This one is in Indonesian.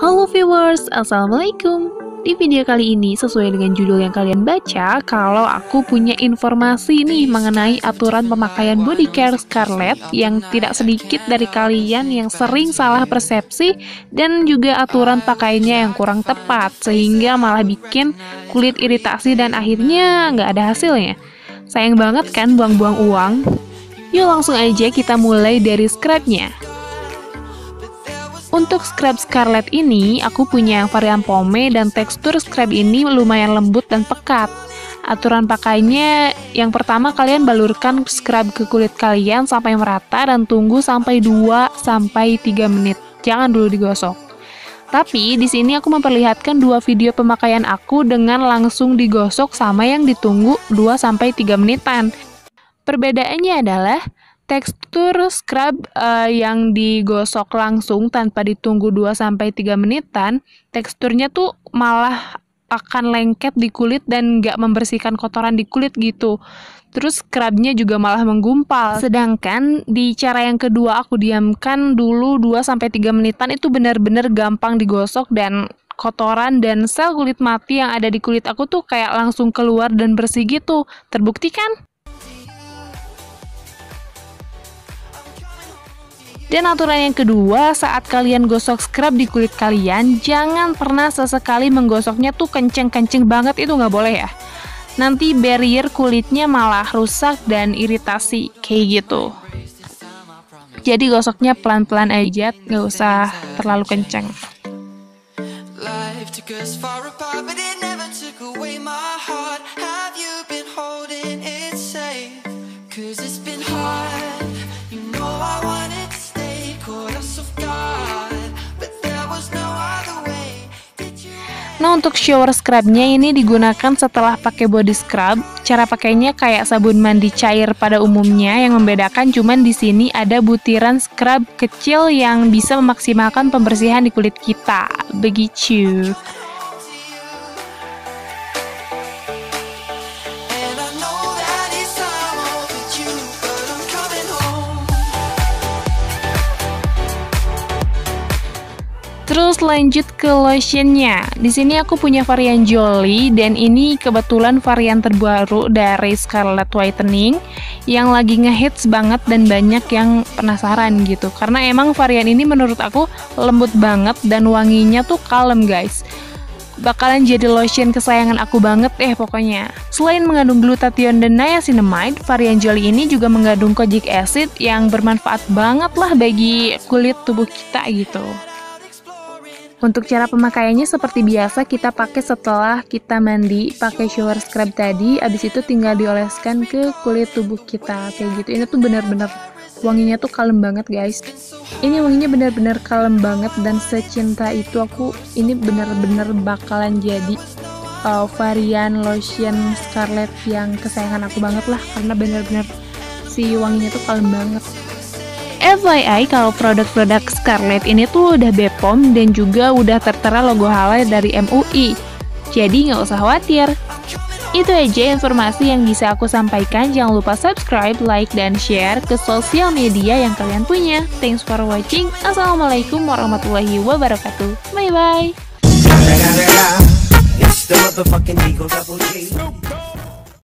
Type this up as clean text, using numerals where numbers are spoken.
Halo viewers, Assalamualaikum. Di video kali ini sesuai dengan judul yang kalian baca, kalau aku punya informasi nih mengenai aturan pemakaian body care Scarlett yang tidak sedikit dari kalian yang sering salah persepsi dan juga aturan pakainya yang kurang tepat sehingga malah bikin kulit iritasi dan akhirnya nggak ada hasilnya. Sayang banget kan buang-buang uang? Yuk langsung aja kita mulai dari scrubnya. Untuk scrub Scarlett ini, aku punya varian pome dan tekstur scrub ini lumayan lembut dan pekat. Aturan pakainya, yang pertama kalian balurkan scrub ke kulit kalian sampai merata dan tunggu sampai 2-3 menit. Jangan dulu digosok. Tapi di sini aku memperlihatkan dua video pemakaian aku dengan langsung digosok sama yang ditunggu 2-3 menitan. Perbedaannya adalah tekstur scrub yang digosok langsung tanpa ditunggu 2-3 menitan, teksturnya tuh malah akan lengket di kulit dan nggak membersihkan kotoran di kulit gitu. Terus scrubnya juga malah menggumpal. Sedangkan di cara yang kedua aku diamkan dulu 2-3 menitan itu benar-benar gampang digosok dan kotoran dan sel kulit mati yang ada di kulit aku tuh kayak langsung keluar dan bersih gitu. Terbukti kan? Dan aturan yang kedua, saat kalian gosok scrub di kulit kalian, jangan pernah sesekali menggosoknya tuh kenceng-kenceng banget, itu nggak boleh ya. Nanti barrier kulitnya malah rusak dan iritasi, kayak gitu. Jadi gosoknya pelan-pelan aja, nggak usah terlalu kenceng. Nah, untuk shower scrubnya ini digunakan setelah pakai body scrub. Cara pakainya kayak sabun mandi cair pada umumnya, yang membedakan cuman di sini ada butiran scrub kecil yang bisa memaksimalkan pembersihan di kulit kita. Begitu. Terus lanjut ke lotionnya. Di sini aku punya varian Jolly dan ini kebetulan varian terbaru dari Scarlett Whitening yang lagi ngehits banget dan banyak yang penasaran gitu. Karena emang varian ini menurut aku lembut banget dan wanginya tuh kalem guys. Bakalan jadi lotion kesayangan aku banget pokoknya. Selain mengandung glutathione dan niacinamide, varian Jolly ini juga mengandung kojic acid yang bermanfaat banget lah bagi kulit tubuh kita gitu. Untuk cara pemakaiannya seperti biasa, kita pakai setelah kita mandi pakai shower scrub tadi, abis itu tinggal dioleskan ke kulit tubuh kita kayak gitu. Ini tuh benar-benar wanginya tuh kalem banget guys. Ini wanginya benar-benar kalem banget dan secinta itu aku ini benar-benar bakalan jadi varian lotion Scarlett yang kesayangan aku banget lah, karena benar-benar si wanginya tuh kalem banget. FYI, kalau produk-produk Scarlett ini tuh udah BPOM dan juga udah tertera logo halal dari MUI. Jadi nggak usah khawatir. Itu aja informasi yang bisa aku sampaikan. Jangan lupa subscribe, like, dan share ke sosial media yang kalian punya. Thanks for watching. Assalamualaikum warahmatullahi wabarakatuh. Bye-bye.